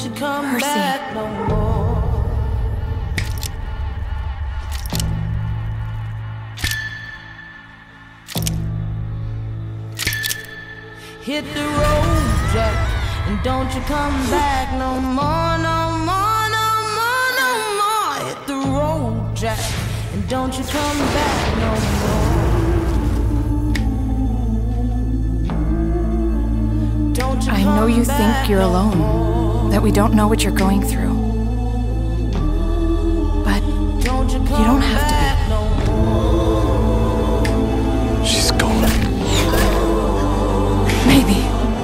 you come Percy. back no more. Hit the road, Jack, and don't you come back no more, no more, no more, no more. Hit the road, Jack, and don't you come back no more. Don't you I know you think you're alone, that we don't know what you're going through. But you don't have to be. She's gone. Maybe.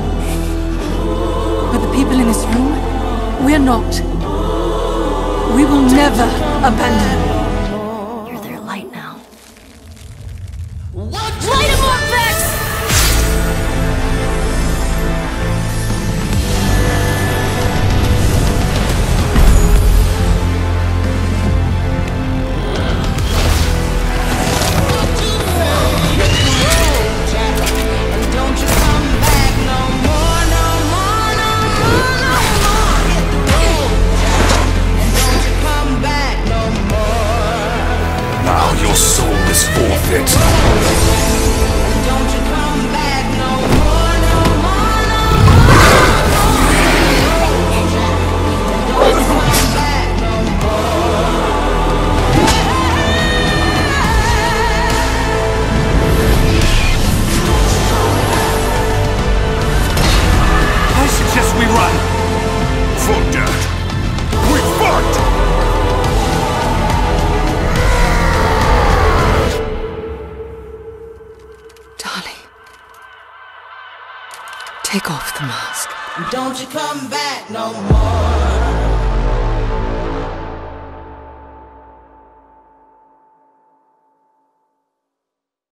But the people in this room, we're not. We will never abandon. You're their light now. Light him up, Vex! Now your soul is forfeit. Don't you come back no more, no more, no more. Don't you come back no I suggest we run. For dirt. We fight! Darling. Take off the mask. Don't you come back no more.